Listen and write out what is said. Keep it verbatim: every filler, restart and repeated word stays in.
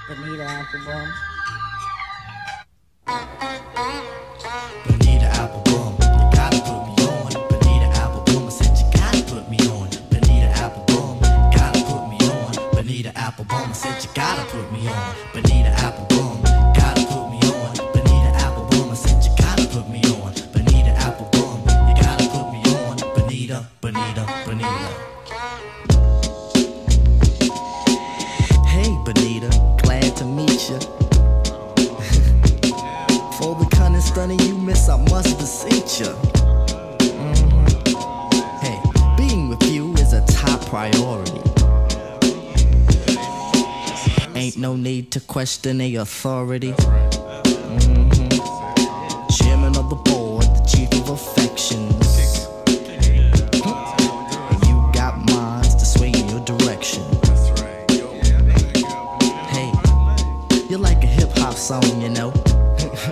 Bonita Applebum. Bonita Applebum, you gotta put me on. Bonita Applebum, I said you gotta put me on. Bonita Applebum, gotta put me on. Bonita Applebum, I said you gotta put me on. Bonita Applebum, gotta put me on. Bonita Applebum, I said you gotta put me on. Bonita Applebum, you gotta put me on. Bonita, Bonita, Bonita. Hey Bonita, glad to meet ya. For the cunning stunning you miss, I must beseech ya. Mm-hmm. Hey, being with you is a top priority. Ain't no need to question a authority. Mm-hmm. Chairman of the board, the chief of affections. And you got minds to sway in your direction. Hey, you're like a hip-hop song, you know.